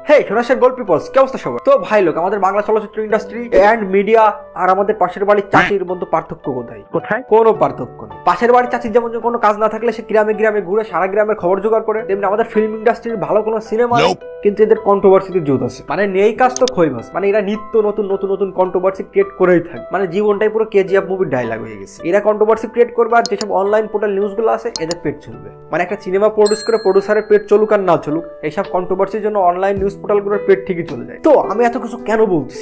হেই সোনাশের gold people's, কি অবস্থা সবার? তো ভাই লোক, আমাদের বাংলা চলচ্চিত্র ইন্ডাস্ট্রি এন্ড মিডিয়া আর আমাদের পাশের বাড়ির চাচির মধ্যে পার্থক্য কোথায়? কোনো পার্থক্য নেই। পাশের বাড়ির চাচির যেমন কোনো কাজ না থাকলে সে গ্রামে গ্রামে ঘুরে সারা গ্রামের খবর জোগাড় করে, তেমনি আমাদের ফিল্ম ইন্ডাস্ট্রির ভালো কোনো সিনেমা কিন্তু এদের কন্ট্রোভার্সিতে জোত আছে। মানে নেই কাজ তো খই মাছ, মানে এরা নিত্য নতুন নতুন নতুন কন্ট্রোভার্সি ক্রিয়েট করেই থাকে। মানে জীবনটাই পুরো কেজিএফ মুভির ডায়লগ হয়ে গেছে। এরা কন্ট্রোভার্সি ক্রিয়েট করবে আর যেসব অনলাইন পোর্টাল নিউজগুলো আছে এদের পেট চলবে। মানে একটা সিনেমা প্রডিউস করে প্রডিউসারের পেট চলুক আর না চলুক, এইসব কন্ট্রোভার্সির জন্য অনলাইন নিউজ পোর্টালগুলোর পেট ঠিকই চলে যায়। তো আমি এত কিছু কেন বলতেছি?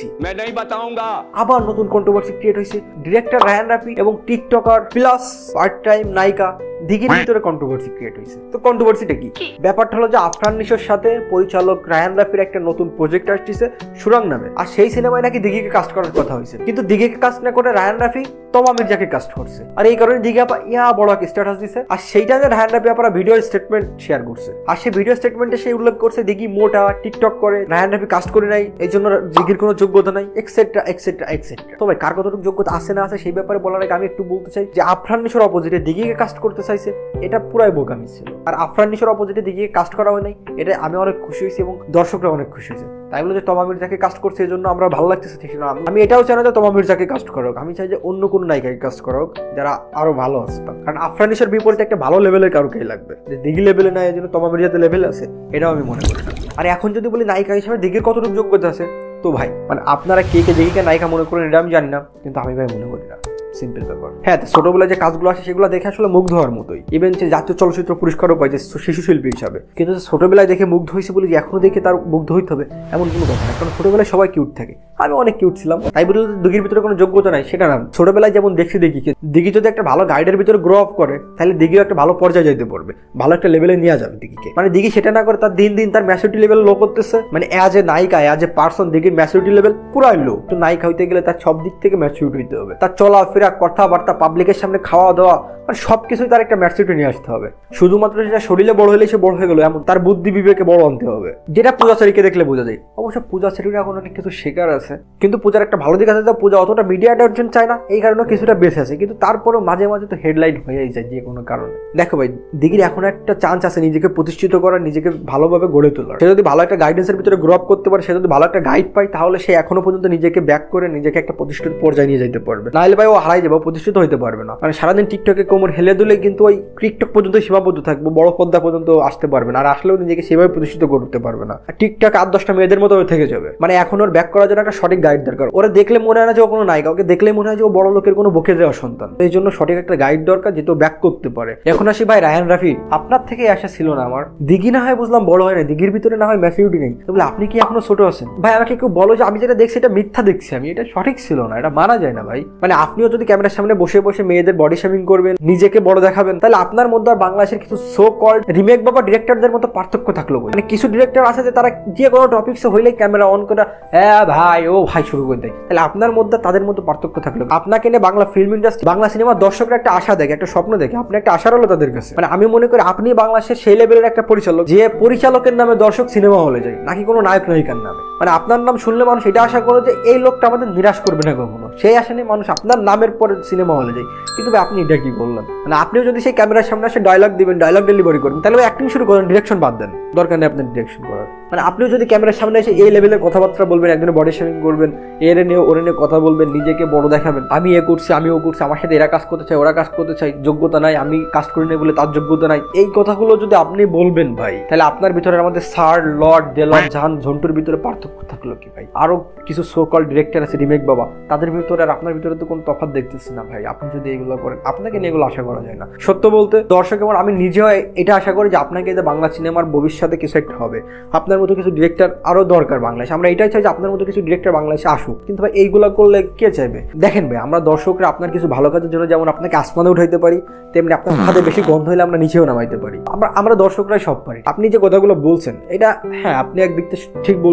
আবার নতুন কন্ট্রোভার্সি ক্রিয়েট হয়েছে। ডিরেক্টর রায়ান রাফি এবং টিকটকার প্লাস পার্ট টাইম নায়িকা দিঘির ভিতরে কন্ট্রোভার্সি ক্রিয়েট হয়েছে। তো কন্ট্রোভার্সিটা কি? ব্যাপারটা হলো যে আফরান নিশোর সাথে পরিচালক রায়ান রাফির একটা নতুন প্রজেক্ট আসছে সুরাং নামে, আর সেই সিনেমায় নাকি দিঘিকে কাস্ট করার কথা হয়েছে। কিন্তু দিঘিকে কাস্ট না করে রায়ান রাফি তমা মির্জাকে কাস্ট করছে, আর এই কারণে দিঘি আপা ইয়া বড় একটা স্ট্যাটাস দিছে। আর সেইটা যে রায়ান রাফি আপনারা ভিডিও স্টেটমেন্ট শেয়ার করছে, আর সেই ভিডিও স্টেটমেন্টে সেই উল্লেখ করছে দিঘি মোটা, টিকটক করে, রায়ান রাফি কাস্ট করে নাই, এই জন্য দিঘির কোনো যোগ্যতা নাই, এক্সেট্রা এক্সেট্রা এক্সেট্রা। তো ভাই কার কতটুকু যোগ্যতা আছে না আছে সেই ব্যাপারে বলার আগে আমি একটু বলতে চাই যে আফরান নিশোর অপোজিটে দিঘিকে কাস্ট করতে চাইছে, এটা পুরাই বোকামি ছিল। আর আফরান নিশোর অপোজিটে দিঘিকে কাস্ট করা হয় নাই, এটা আমি অনেক খুশি হয়েছি এবং দর্শকরা অনেক খুশি হয়েছে। তাই বলে যে তমা মির্জাকে কাস্ট করছে এই জন্য আমরা ভালো লাগতেছে ঠিক না। আমি এটাও চাই না যে তমা মির্জাকে কাস্ট করা হোক, আমি চাই যে অন্য কোনো নায়িকাকে কাস্ট করা হোক যারা আরো ভালো আছে। কারণ আফরান নিশোর বিপরীতে একটা ভালো লেভেলের কারোকেই লাগবে, যে দিঘি লেভেলে নাই এই জন্য তমা মির্জাতে লেভেল আছে, এটাও আমি মনে করি। আর এখন যদি বলি নায়িকা হিসাবে দিঘির কতটুকু যোগ্যতা আছে, তো ভাই মানে আপনারা কে কে দিঘিকে নায়িকা মনে করেন এটা আমি জানি না, কিন্তু আমি ভাই মনে করি না। সিম্পল ব্যাপার। হ্যাঁ, ছোটবেলায় যে কাজগুলো আসে সেগুলো দেখে আসলে মুগ্ধ হওয়ার মতোই। ইভেন যে জাতীয় চলচ্চিত্র পুরস্কারও পাইছে শিশু শিল্পী হিসাবে, কিন্তু ছোটবেলায় দেখে মুগ্ধ হয়েছে বলে যে এখনো দেখে তার মুগ্ধ হইতে হবে এমন কোনো কথা না। কারণ ছোটবেলায় সবাই কিউট থাকে, আমি অনেক কিউট ছিলাম, তাই বলে দিঘির ভিতরে কোনো যোগ্যতা নাই সেটা না। ছোটবেলায় যেমন দেখছি দিঘিকে, দিঘি যদি একটা ভালো গাইডের ভিতরে গ্রো আপ করে তাহলে দিঘিও একটা ভালো পর্যায়ে যাইতে পারবে, ভালো একটা লেভেলে নিয়ে যাবে দিঘিকে। মানে দিঘি সেটা না করে তার দিন দিন তার ম্যাচুরিটি লেভেল লো করতেছে। মানে অ্যাজ এ নায়িকা, অ্যাজ এ পার্সন দিঘির ম্যাচুরিটি লেভেল পুরাই লো। তো নায়িকা হইতে গেলে তার সব দিক থেকে ম্যাচুরিটি হইতে হবে, তার চলাফেরা, কথাবার্তা, পাবলিকের সামনে খাওয়া দাওয়া, মানে সবকিছুই তার একটা ম্যাচুরিটি নিয়ে আসতে হবে। শুধুমাত্র সেটা শরীরে বড় হলে সে বড় হয়ে গেল এমন, তার বুদ্ধি বিবেকে বড় আনতে হবে, যেটা পূজাচারীকে দেখলে বোঝা যায়। অবশ্য পূজাচারীর এখন অনেক কিছু শেখার আছে, কিন্তু পূজার একটা ভালো দিক আছে যে পূজা অতটা মিডিয়া অ্যাটেনশন চায় না, এই কারণে কিছুটা বেঁচে আছে। কিন্তু তারপরেও মাঝে মাঝে তো হেডলাইন হয়েই যায় যে কোনো কারণে। দেখো ভাই, দিঘির এখন একটা চান্স আছে নিজেকে প্রতিষ্ঠিত করার, নিজেকে ভালোভাবে গড়ে তোলার। সে যদি ভালো একটা গাইডেন্সের ভিতরে গ্রো আপ করতে পারে, সে যদি ভালো একটা গাইড পায়, তাহলে সে এখনো পর্যন্ত নিজেকে ব্যাক করে নিজেকে একটা প্রতিষ্ঠিত পর্যায়ে নিয়ে যেতে পারবে। নাহলে ভাই ও হারাই যাবে, প্রতিষ্ঠিত হইতে পারবে না। মানে সারাদিন টিকটকে কোমর হেলে দুলে কিন্তু ওই টিকটক পর্যন্ত সীমাবদ্ধ থাকবে, বড় পর্দা পর্যন্ত আসতে পারবে না, আর আসলেও নিজেকে সেভাবে প্রতিষ্ঠিত করতে পারবে না। টিকটক 8-10টা মেয়েদের মতো থেকে যাবে। মানে এখন ওর ব্যাক করার জন্য একটা সঠিক গাইড দরকার। ওরা দেখলে মনে হয় না যে ও কোনো নায়িকা, ওকে দেখলে মনে হয় যে ও বড় লোকের কোনো বকে যাওয়া সন্তান। এই জন্য সঠিক একটা গাইড দরকার যেটা ব্যাক করতে পারে। এখন আসি ভাই রায়ান রাফি, আপনার থেকে আশা ছিল না আমার। দিঘি না হয় বুঝলাম বড় হয় না, দিঘির ভিতরে না হয় ম্যাচুরিটি নেই, তাহলে আপনি কি এখনো ছোট আছেন? ভাই আমাকে কেউ বলো যে আমি যেটা দেখছি এটা মিথ্যা দেখছি, আমি এটা সঠিক ছিল না, এটা মানা যায় না ভাই। মানে আপনিও যদি ক্যামেরার সামনে বসে বসে মেয়েদের বডি শেমিং করবেন, নিজেকে বড় দেখাবেন, তাহলে আপনার মধ্যে আর বাংলাদেশের কিছু সো কল্ড রিমেক বাবা ডিরেক্টরদের মতো পার্থক্য থাকলো। মানে কিছু ডিরেক্টর আছে যে তারা যে কোনো টপিকসে হইলে ক্যামেরা অন করে হ্যাঁ ভাই ও ভাই শুরু করে দেয়, তাহলে আপনার মধ্যে তাদের মতো পার্থক্য থাকলো। আপনাকে নিয়ে বাংলা ফিল্ম ইন্ডাস্ট্রি, বাংলা সিনেমার দর্শকরা একটা আশা দেখে, একটা স্বপ্ন দেখে, আপনি একটা আশার হলো তাদের কাছে। মানে আমি মনে করি আপনি বাংলাদেশের সেই লেভেলের একটা পরিচালক যে পরিচালকের নামে দর্শক সিনেমা হলে যায়, নাকি কোনো নায়ক নায়িকার নামে। মানে আপনার নাম শুনলে মানুষ এটা আশা করে যে এই লোকটা আমাদের নিরাশ করবে না কখনো, সেই আশা নিয়ে মানুষ আপনার নামের পরে সিনেমা হলে যায়। কিন্তু আপনি এটা কি বললেন? মানে আপনিও যদি সেই ক্যামেরার সামনে আসে ডায়লগ দিবেন, ডায়লগ ডেলিভারি করবেন, তাহলে অ্যাক্টিং শুরু করেন, ডিরেকশন বাদ দেন, দরকার নেই আপনার ডিরেকশন করার। মানে আপনিও যদি ক্যামেরার সামনে এসে এই লেভেলের কথাবার্তা বলবেন, একজনের বডি শেমিং করবেন, এর নিয়ে ওরে নিয়ে কথা বলবেন, নিজেকে বড় দেখাবেন, আমি এ করছি আমি ও করছি, আমার সাথে এরা কাজ করতে চাই ওরা কাজ করতে চাই, যোগ্যতা নাই, আমি কাজ করি না বলে তার যোগ্যতা নাই, এই কথাগুলো যদি আপনি বলবেন ভাই, তাহলে আপনার ভিতরে আমাদের স্যার, লর্ড, দেলন, জাহান, ঝন্টুর ভিতরে পার্থক্য থাকলো কি ভাই? আরো কিছু সো কল ডিরেক্টর আছে রিমেক বাবা, তাদের ভিতরে আর আপনার ভিতরে তো কোনো তফাৎ দেখতেছি না ভাই। আপনি যদি এগুলো করেন, আপনাকে নিয়ে এগুলো আশা করা যায় না। সত্য বলতে দর্শক এবং আমি নিজেও এটা আশা করি যে আপনাকে যে বাংলা সিনেমার ভবিষ্যতে কিছু একটা হবে, আপনার মতো কিছু ডিরেক্টর আরো দরকার বাংলাদেশে। আমরা এটাই চাই যে আপনার মতো কিছু ডিরেক্টর বাংলাদেশে আসুক, কিন্তু ভাই এইগুলো করলে কে চাইবে? দেখেন ভাই, আমরা দর্শকরা আপনার কিছু ভালো কাজের জন্য যেমন আপনাকে আসমানে উঠাইতে পারি, তেমনি আপনার হাতে বেশি গন্ধ হলে আমরা নিচেও নামাইতে পারি। আমরা দর্শকরাই সব পারি। আপনি যে কথাগুলো বলছেন এটা হ্যাঁ আপনি একদিক থেকে ঠিক বলছেন, কিন্তু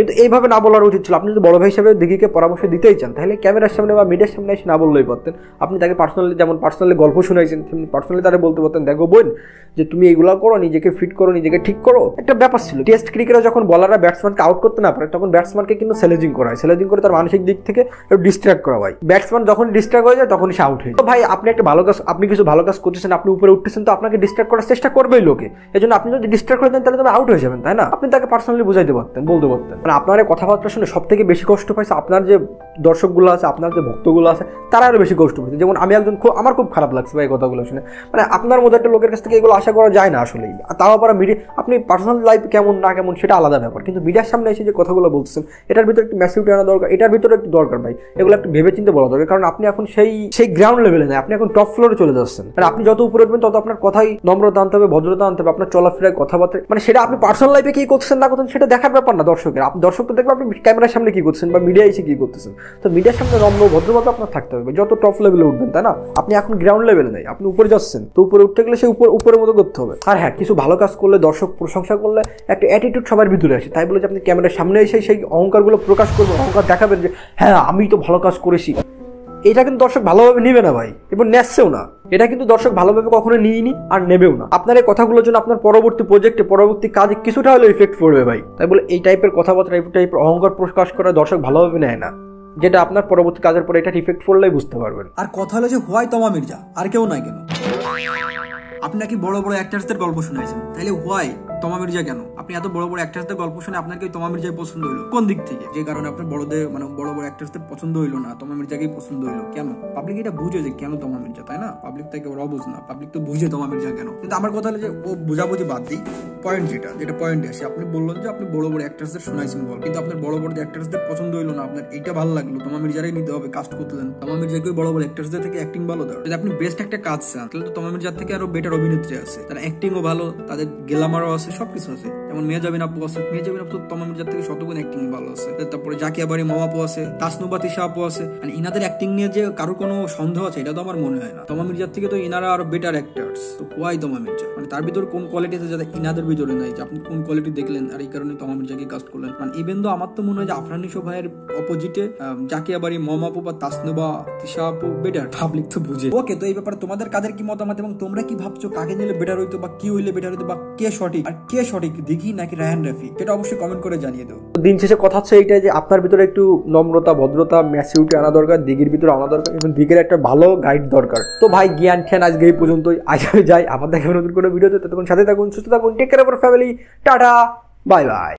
কিন্তু এইভাবে না বলার উচিত ছিল। আপনি যদি বড় ভাই হিসেবে দিঘিকে পরামর্শ দিতেই চান তাহলে ক্যামেরার সামনে বা মিডিয়ার সামনে এসে না বললেই পারতেন। আপনি তাকে পার্সোনালি যেমন পার্সোনালি গল্প শুনাইছেন তেমনি পার্সোনালি তারা বলতে পারতেন, দেখো বোন যে তুমি এইগুলো করো, নিজেকে ফিট করো, নিজেকে ঠিক করো। একটা ব্যাপার ছিল টেস্ট ক্রিকেটে যখন বলাররা ব্যাটসম্যানকে আউট করতে না পারে তখন ব্যাটসম্যানকে কিন্তু স্যালেজিং করা হয়, স্যালেজিং করে তার মানসিক দিক থেকে একটু ডিস্ট্র্যাক্ট করা হয়। ব্যাটসম্যান যখন ডিস্ট্র্যাক্ট হয়ে যায় তখনই সে আউট হয়ে যায়। তো ভাই আপনি একটা ভালো কাজ, আপনি কিছু ভালো কাজ করতেছেন, আপনি উপরে উঠতেছেন, তো আপনাকে ডিস্ট্র্যাক্ট করার চেষ্টা করবেই লোকে। এই জন্য আপনি যদি ডিস্ট্র্যাক্ট হয়ে যান তাহলে তুমি আউট হয়ে যাবেন, তাই না? আপনি তাকে পার্সোনালি বুঝাইতে পারতেন, বলতে পারতেন। মানে আপনার এই কথাবার্তা শুনে সব থেকে বেশি কষ্ট পাইছে আপনার যে দর্শকগুলো আছে, আপনার যে ভক্তগুলো আছে তারা আরো বেশি কষ্ট পাইছে। যেমন আমি একজন আমার খুব খারাপ লাগছে ভাই কথাগুলো শুনে। মানে আপনার মতো একটা লোকের কাছ থেকে এগুলো আশা করা যায় না আসলে। তাও আবার মিডিয়া, আপনি পার্সোনাল লাইফ কেমন না কেমন সেটা আলাদা ব্যাপার, কিন্তু মিডিয়ার সামনে এসে যে কথাগুলো বলতেছেন এটার ভিতরে একটু ম্যাসিভিটি আনা দরকার, এটার ভিতরে একটু দরকার ভাই। এগুলো একটু ভেবে চিন্তে বলা দরকার, কারণ আপনি এখন সেই গ্রাউন্ড লেভেলে নেই, আপনি এখন টপ ফ্লোরে চলে যাচ্ছেন। আর আপনি যত উপরে উঠবেন তত আপনার কথাই নম্রতা আনতে হবে, ভদ্রতা আনতে হবে, আপনার চলাফেরায় কথাবার্তা, মানে সেটা আপনি পার্সোনাল লাইফে কি করছেন না করছেন সেটা দেখার ব্যাপার না দর্শকের। দর্শক তো দেখবে আপনি ক্যামেরার সামনে কি করছেন বা মিডিয়া এসে কি করতেছেন। তো মিডিয়ার সামনে নম্র ভদ্রতা আপনার থাকতে হবে যত টপ লেভেলে উঠবেন, তাই না? আপনি এখন গ্রাউন্ড লেভেলে নেই, আপনি উপরে যাচ্ছেন, তো উপরে উঠতে গেলে সেই উপরের মতো করতে হবে। আর হ্যাঁ, কিছু ভালো কাজ করলে দর্শক প্রশংসা করলে একটা অ্যাটিটিউড সবার ভিতরে আসে, তাই বলে যে আপনি ক্যামেরার সামনে এসে সেই অহংকারগুলো প্রকাশ করবেন, অহংকার দেখাবেন যে হ্যাঁ আমি তো ভালো কাজ করেছি, এটা কিন্তু দর্শক ভালোভাবে নিবে না ভাই, এবং নেসছেও না। এটা কিন্তু দর্শক ভালোভাবে কখনো নিইনি আর নেবেও না। আপনার এই কথাগুলোর জন্য আপনার পরবর্তী প্রজেক্টে, পরবর্তী কাজে কিছুটা হলেও ইফেক্ট পড়বে ভাই। তাই বলে এই টাইপের কথাবার্তা, এই টাইপের অহংকার প্রকাশ করা দর্শক ভালোভাবে নেয় না, যেটা আপনার পরবর্তী কাজের পরে এটা ইফেক্ট পড়লেই বুঝতে পারবেন। আর কথা হলো যে হোয়াই তমা মির্জা, আর কেউ নাই কেন? আপনি নাকি বড় বড় অ্যাক্টার্সদের গল্প শুনাইছেন, তাহলে হোয়াই তমা মির্জা কেন? আপনি এত বড় বড় অ্যাক্টার্সদের গল্প শুনে আপনার কি তমা মির্জাই পছন্দ হইলো? কোন দিক থেকে? যে কারণে আপনার বড়দের মানে বড় বড় অ্যাক্টার্সদের পছন্দ হইলো না, তমা মির্জাকেই পছন্দ হইলো কেন? পাবলিক এটা বুঝে যে কেন তমা মির্জা, তাই না? পাবলিক তো একেবারে অবুঝ না, পাবলিক তো বুঝে তমা মির্জা কেন। কিন্তু আমার কথা হলো যে ও বুঝাবুঝি বাদ দিই, পয়েন্ট যেটা পয়েন্টে আসে, আপনি বললেন যে আপনি বড় বড় অ্যাক্টার্সদের শোনাইছেন গল্প, কিন্তু আপনার বড় বড় অ্যাক্টার্সদের পছন্দ হইলো না, আপনার এইটা ভালো লাগলো, তমা মির্জারই নিতে হবে, কাস্ট করতেলেন। তমা মির্জাকে বড় বড় অ্যাক্টার্সদের থেকে অ্যাক্টিং ভালো দেয়। যদি আপনি বেস্ট একটা কাজ চান তাহলে তো তমা মির্জার থেকে আরো বেটার অভিনেত্রী আছে, তারা অ্যাক্টিংও ভালো, তাদের গ্ল্যামারও আছে, সবকিছু আছে। যেমন মেহজাবিন আপু আছে, মেহজাবিন আপু তমা মির্জার থেকে শতগুণ অ্যাক্টিং ভালো আছে। তারপরে জাকিয়া বাড়ি মামা আপু আছে, তাসনুবা তিশা আপু আছে। মানে ইনাদের অ্যাক্টিং নিয়ে যে কারোর কোনো সন্দেহ আছে এটা তো আমার মনে হয় না। তমা মির্জার থেকে তো ইনারা আরো বেটার অ্যাক্টার্স। তো হোয়াই তমা মির্জা? মানে তার ভিতরে কোন কোয়ালিটি আছে যাতে ইনাদের ভিতরে নাই, যে আপনি কোন কোয়ালিটি দেখলেন আর এই কারণে তমা মির্জাকে কাস্ট করলেন? মানে ইভেন তো আমার তো মনে হয় যে আফরান নিশো ভাইয়ের অপোজিটে জাকিয়া বাড়ি মামা আপু বা তাসনুবা তিশা আপু বেটার, পাবলিক তো বুঝে। ওকে, তো এই ব্যাপারে তোমাদের কাদের কি মতামত এবং তোমরা কি ভাবছো কাকে নিলে বেটার হইতো বা কি হইলে বেটার হইতো বা কে সঠিক, আর কে সঠিক দিঘি নাকি রায়হান রাফি, সেটা অবশ্যই কমেন্ট করে জানিয়ে দাও। দিন শেষে কথা হচ্ছে এইটাই যে আপনার ভিতরে একটু নম্রতা, ভদ্রতা, ম্যাচিউরিটি আনা দরকার, দিঘির ভিতরে আনা দরকার, এবং দিঘির একটা ভালো গাইড দরকার। তো ভাই জ্ঞান ঠ্যান আজকে এই পর্যন্তই, আজ আমি যাই, আবার দেখা নতুন কোনো ভিডিওতে। ততক্ষণ সাথে থাকুন, সুস্থ থাকুন, take care of family, tata, bye by.